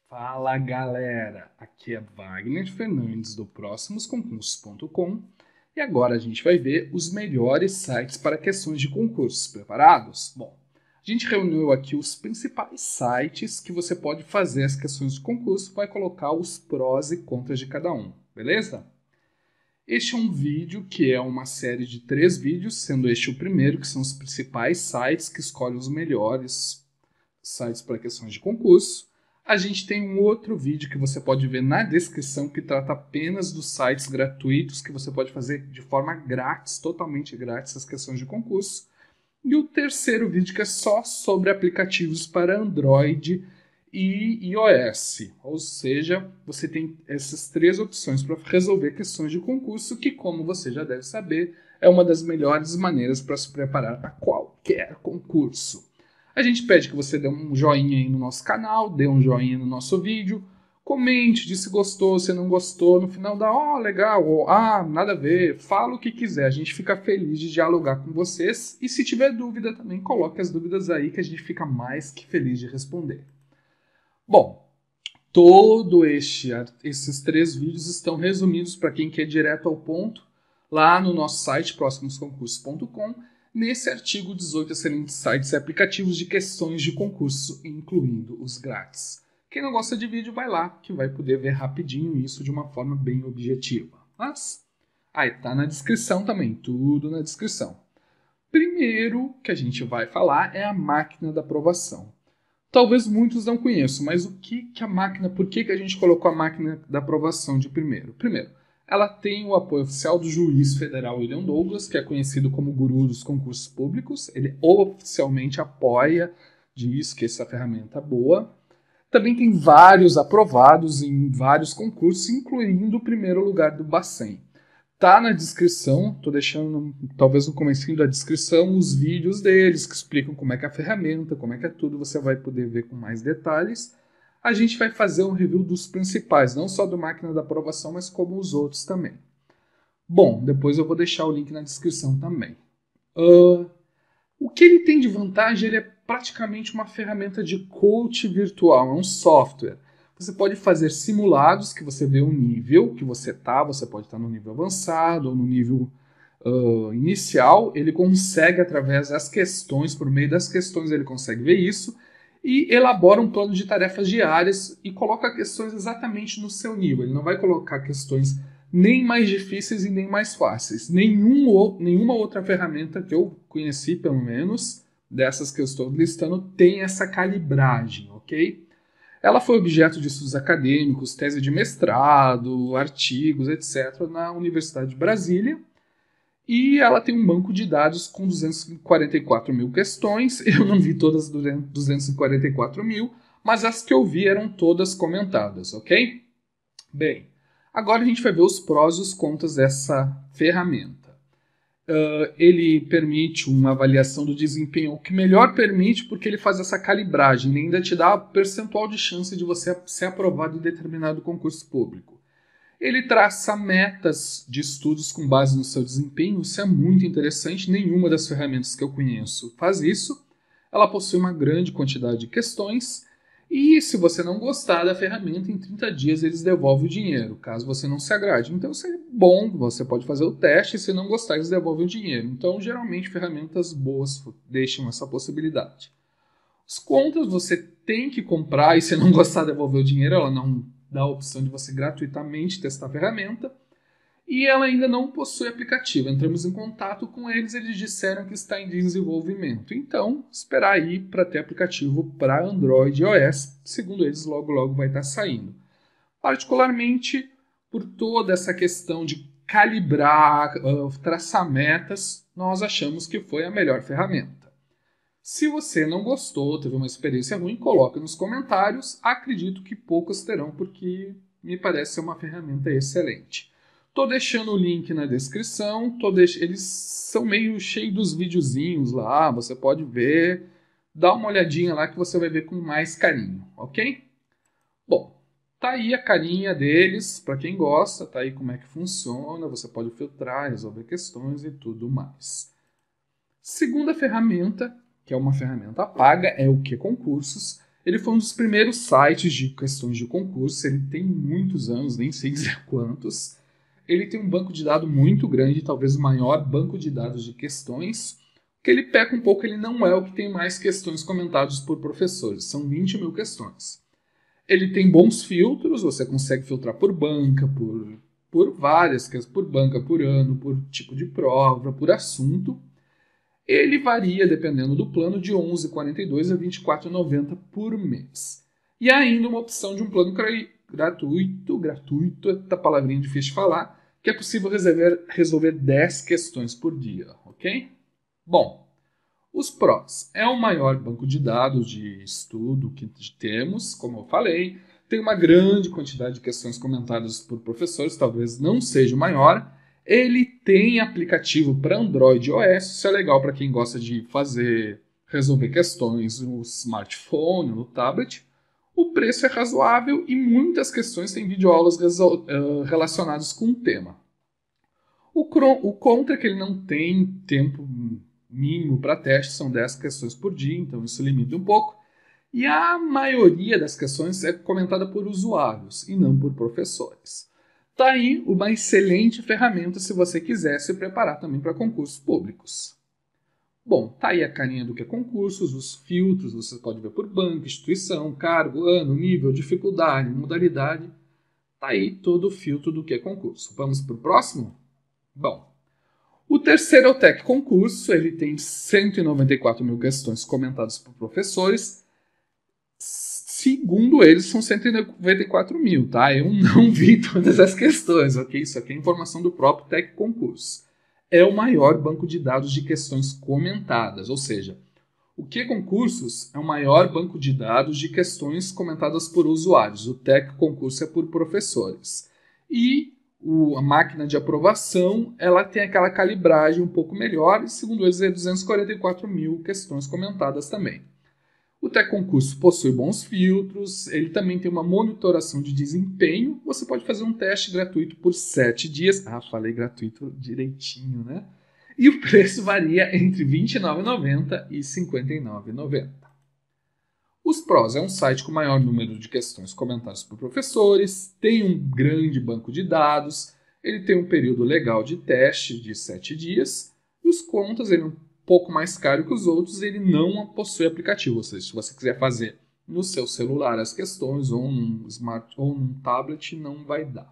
Fala galera, aqui é Wagner Fernandes do próximosconcursos.com e agora a gente vai ver os melhores sites para questões de concursos. Preparados? Bom, a gente reuniu aqui os principais sites que você pode fazer as questões de concurso, vai colocar os prós e contras de cada um, beleza? Este é um vídeo que é uma série de 3 vídeos, sendo este o primeiro, que são os principais sites que escolhem os melhores sites para questões de concurso. A gente tem um outro vídeo que você pode ver na descrição que trata apenas dos sites gratuitos que você pode fazer de forma grátis, totalmente grátis, as questões de concurso. E o terceiro vídeo que é só sobre aplicativos para Android e iOS. Ou seja, você tem essas 3 opções para resolver questões de concurso que, como você já deve saber, é uma das melhores maneiras para se preparar para qualquer concurso. A gente pede que você dê um joinha aí no nosso canal, dê um joinha no nosso vídeo, comente, diz se gostou, se não gostou, no final dá, legal, ou nada a ver, fala o que quiser, a gente fica feliz de dialogar com vocês, e se tiver dúvida também, coloque as dúvidas aí que a gente fica mais que feliz de responder. Bom, esses 3 vídeos estão resumidos para quem quer direto ao ponto, lá no nosso site próximosconcursos.com, nesse artigo 18 excelentes sites e aplicativos de questões de concurso, incluindo os grátis. Quem não gosta de vídeo, vai lá, que vai poder ver rapidinho isso de uma forma bem objetiva. Mas, aí tá na descrição também, tudo na descrição. Primeiro que a gente vai falar é a máquina da aprovação. Talvez muitos não conheçam, mas por que a gente colocou a máquina da aprovação de primeiro? Primeiro, ela tem o apoio oficial do juiz federal William Douglas, que é conhecido como guru dos concursos públicos. Ele oficialmente apoia, diz que essa ferramenta é boa. Também tem vários aprovados em vários concursos, incluindo o primeiro lugar do Bacen. Tá na descrição, tô deixando talvez no comecinho da descrição os vídeos deles que explicam como é que é a ferramenta, como é que é tudo, você vai poder ver com mais detalhes. A gente vai fazer um review dos principais, não só do máquina da aprovação, mas como os outros também. Bom, depois eu vou deixar o link na descrição também. O que ele tem de vantagem? Ele é praticamente uma ferramenta de coach virtual, é um software. Você pode fazer simulados que você vê o nível que você pode estar no nível avançado ou no nível inicial. Ele consegue, através das questões, por meio das questões, ele consegue ver isso e elabora um plano de tarefas diárias e coloca questões exatamente no seu nível. Ele não vai colocar questões nem mais difíceis e nem mais fáceis. Nenhuma outra ferramenta que eu conheci, pelo menos, dessas que eu estou listando, tem essa calibragem, ok? Ela foi objeto de estudos acadêmicos, tese de mestrado, artigos, etc., na Universidade de Brasília. E ela tem um banco de dados com 244 mil questões. Eu não vi todas as 244 mil, mas as que eu vi eram todas comentadas, ok? Bem, agora a gente vai ver os prós e os contras dessa ferramenta. Ele permite uma avaliação do desempenho, o que melhor permite porque ele faz essa calibragem, ele ainda te dá percentual de chance de você ser aprovado em determinado concurso público. Ele traça metas de estudos com base no seu desempenho, isso é muito interessante, nenhuma das ferramentas que eu conheço faz isso. Ela possui uma grande quantidade de questões e se você não gostar da ferramenta, em 30 dias eles devolvem o dinheiro, caso você não se agrade. Então isso é bom, você pode fazer o teste e se não gostar eles devolvem o dinheiro. Então geralmente ferramentas boas deixam essa possibilidade. Os contras você tem que comprar e se não gostar devolver o dinheiro, ela não dá a opção de você gratuitamente testar a ferramenta. E ela ainda não possui aplicativo. Entramos em contato com eles, eles disseram que está em desenvolvimento. Então, esperar aí para ter aplicativo para Android e iOS. Segundo eles, logo logo vai estar saindo. Particularmente por toda essa questão de calibrar, traçar metas, nós achamos que foi a melhor ferramenta. Se você não gostou, teve uma experiência ruim, coloque nos comentários. Acredito que poucos terão, porque me parece ser uma ferramenta excelente. Tô deixando o link na descrição, eles são meio cheios dos videozinhos lá, você pode ver, dá uma olhadinha lá que você vai ver com mais carinho, ok? Bom, tá aí a carinha deles, para quem gosta, tá aí como é que funciona, você pode filtrar, resolver questões e tudo mais. Segunda ferramenta, que é uma ferramenta paga, é o que? Concursos. Ele foi um dos primeiros sites de questões de concurso, ele tem muitos anos, nem sei dizer quantos. Ele tem um banco de dados muito grande, talvez o maior banco de dados de questões. Que ele peca um pouco, ele não é o que tem mais questões comentadas por professores, são 20 mil questões. Ele tem bons filtros, você consegue filtrar por banca, por várias, por banca, por ano, por tipo de prova, por assunto. Ele varia, dependendo do plano, de R$ 11,42 a R$ 24,90 por mês. E ainda uma opção de um plano gratuito, essa palavrinha difícil de falar, que é possível resolver 10 questões por dia, ok? Bom, os prós. É o maior banco de dados de estudo que temos, como eu falei. Tem uma grande quantidade de questões comentadas por professores, talvez não seja o maior. Ele tem aplicativo para Android e iOS, isso é legal para quem gosta de resolver questões no smartphone, no tablet. O preço é razoável e muitas questões têm videoaulas relacionadas com o tema. O contra é que ele não tem tempo mínimo para teste, são 10 questões por dia, então isso limita um pouco. E a maioria das questões é comentada por usuários e não por professores. Tá aí uma excelente ferramenta se você quiser se preparar também para concursos públicos. Bom, tá aí a carinha do que é concursos, os filtros, você pode ver por banco, instituição, cargo, ano, nível, dificuldade, modalidade. Tá aí todo o filtro do que é concurso. Vamos para o próximo? Bom, o terceiro é o Tec Concurso, ele tem 194 mil questões comentadas por professores. Segundo eles, são 194 mil, tá? Eu não vi todas as questões, ok? Isso aqui é informação do próprio Tec Concurso. É o maior banco de dados de questões comentadas, ou seja, o que Concursos é o maior banco de dados de questões comentadas por usuários. O Tec Concurso é por professores. E a máquina de aprovação, ela tem aquela calibragem um pouco melhor, e segundo eles, é 244 mil questões comentadas também. O Tec Concurso possui bons filtros, ele também tem uma monitoração de desempenho. Você pode fazer um teste gratuito por 7 dias. Ah, falei gratuito direitinho, né? E o preço varia entre R$ 29,90 e R$ 59,90. Os prós é um site com maior número de questões comentadas por professores, tem um grande banco de dados, ele tem um período legal de teste de 7 dias, e os contras, ele é um pouco mais caro que os outros, ele não possui aplicativo, ou seja, se você quiser fazer no seu celular as questões, ou num ou num tablet, não vai dar.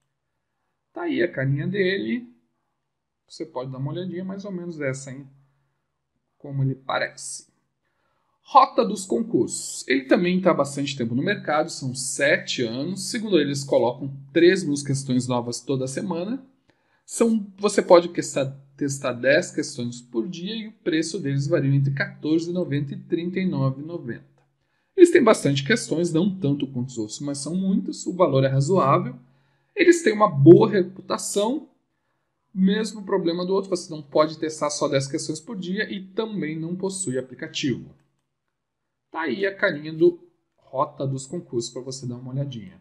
Tá aí a carinha dele, você pode dar uma olhadinha, mais ou menos essa, hein? Como ele parece. Rota dos concursos. Ele também está há bastante tempo no mercado, são 7 anos. Segundo eles, colocam 3 mil questões novas toda semana. Você pode testar 10 questões por dia e o preço deles varia entre R$ 14,90 e R$ 39,90. Eles têm bastante questões, não tanto quanto os outros, mas são muitas. O valor é razoável. Eles têm uma boa reputação. Mesmo problema do outro, você não pode testar só 10 questões por dia e também não possui aplicativo. Tá aí a carinha do Rota dos Concursos para você dar uma olhadinha.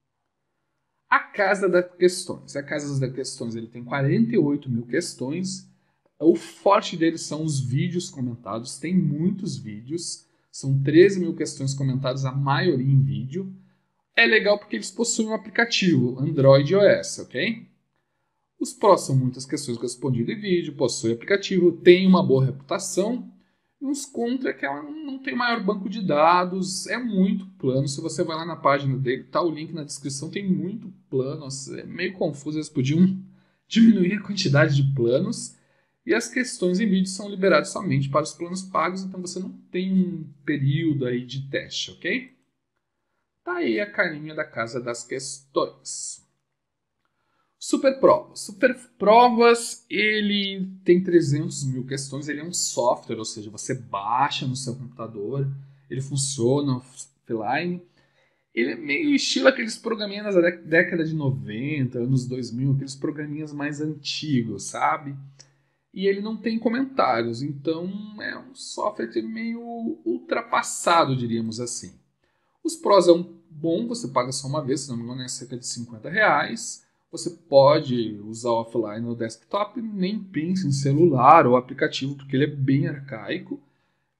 A Casa das Questões. A Casa das Questões ele tem 48 mil questões. O forte deles são os vídeos comentados. Tem muitos vídeos. São 13 mil questões comentadas, a maioria em vídeo. É legal porque eles possuem um aplicativo Android e iOS, ok? Os prós são muitas questões respondidas em vídeo, possui aplicativo, tem uma boa reputação. E uns contra que ela não tem maior banco de dados, é muito plano. Se você vai lá na página dele, tá o link na descrição, tem muito plano. É meio confuso, eles podiam diminuir a quantidade de planos. E as questões em vídeo são liberadas somente para os planos pagos, então você não tem um período aí de teste, ok? Tá aí a carinha da Casa das Questões. Superprovas. Superprovas, ele tem 300 mil questões, ele é um software, ou seja, você baixa no seu computador, ele funciona offline. Ele é meio estilo aqueles programinhas da década de 90, anos 2000, aqueles programinhas mais antigos, sabe? E ele não tem comentários, então é um software meio ultrapassado, diríamos assim. Os prós é bom, você paga só uma vez, se não me engano é cerca de R$ 50. Você pode usar offline no desktop, nem pense em celular ou aplicativo, porque ele é bem arcaico.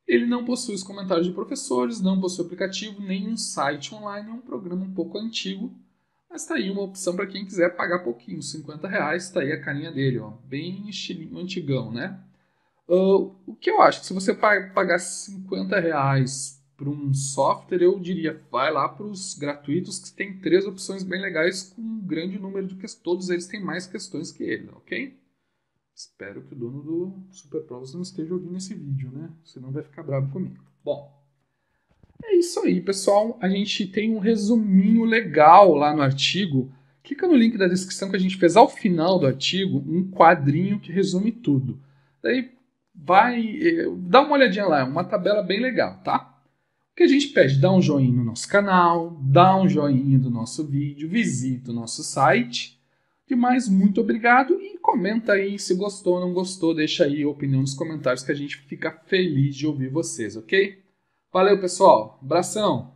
Ele não possui os comentários de professores, não possui aplicativo, nem um site online, é um programa um pouco antigo, mas está aí uma opção para quem quiser pagar pouquinho, R$50, está aí a carinha dele, ó, bem estilinho antigão, né? O que eu acho que se você pagar R$50 por um software, eu diria, vai lá para os gratuitos, que tem 3 opções bem legais com um grande número de questões. Todos eles têm mais questões que ele, ok? Espero que o dono do SuperProvas não esteja ouvindo esse vídeo, né? Senão vai ficar bravo comigo. Bom, é isso aí, pessoal. A gente tem um resuminho legal lá no artigo. Clica no link da descrição que a gente fez ao final do artigo, um quadrinho que resume tudo. Daí dá uma olhadinha lá, é uma tabela bem legal, tá? O que a gente pede? Dá um joinha no nosso canal, dá um joinha do nosso vídeo, visita o nosso site. Demais, muito obrigado e comenta aí se gostou ou não gostou, deixa aí a opinião nos comentários que a gente fica feliz de ouvir vocês, ok? Valeu, pessoal. Abração!